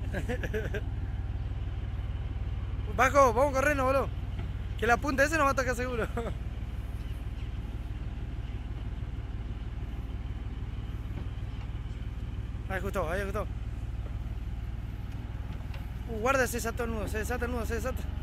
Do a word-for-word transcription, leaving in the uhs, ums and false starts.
Bajo, vamos corriendo, boludo. Que la punta ese nos va a tocar seguro. Ahí justo, ahí justo. Uh, guarda, se desató el nudo, se desata el nudo, se desata.